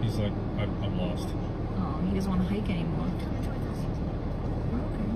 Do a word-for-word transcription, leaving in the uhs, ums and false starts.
He's like, I'm, I'm lost. Oh, he doesn't want to hike anymore. Okay.